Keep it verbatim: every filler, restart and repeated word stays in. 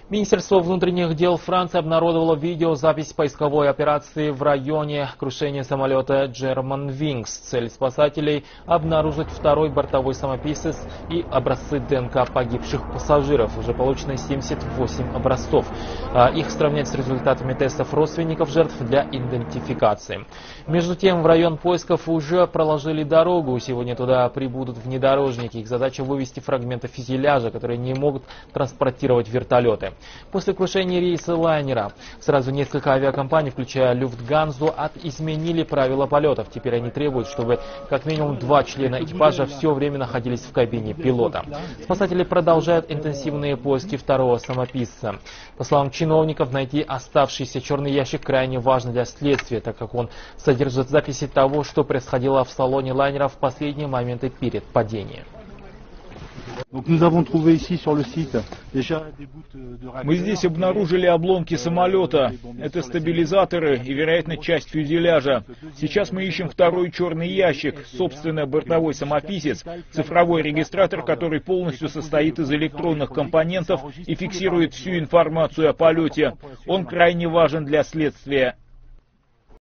Министерство внутренних дел Франции обнародовало видеозапись поисковой операции в районе крушения самолета Germanwings. Цель спасателей – обнаружить второй бортовой самописец и образцы ДНК погибших пассажиров. Уже получено семьдесят восемь образцов. Их сравнять с результатами тестов родственников жертв для идентификации. Между тем, в район поисков уже проложили дорогу. Сегодня туда прибудут внедорожники. Их задача – вывести фрагменты фюзеляжа, которые не могут транспортировать вертолеты. После крушения рейса лайнера сразу несколько авиакомпаний, включая Люфтгансу, изменили правила полетов. Теперь они требуют, чтобы как минимум два члена экипажа все время находились в кабине пилота. Спасатели продолжают интенсивные поиски второго самописца. По словам чиновников, найти оставшийся черный ящик крайне важно для следствия, так как он содержит записи того, что происходило в салоне лайнера в последние моменты перед падением. Мы здесь обнаружили обломки самолета. Это стабилизаторы и, вероятно, часть фюзеляжа. Сейчас мы ищем второй черный ящик, собственно, бортовой самописец, цифровой регистратор, который полностью состоит из электронных компонентов и фиксирует всю информацию о полете. Он крайне важен для следствия.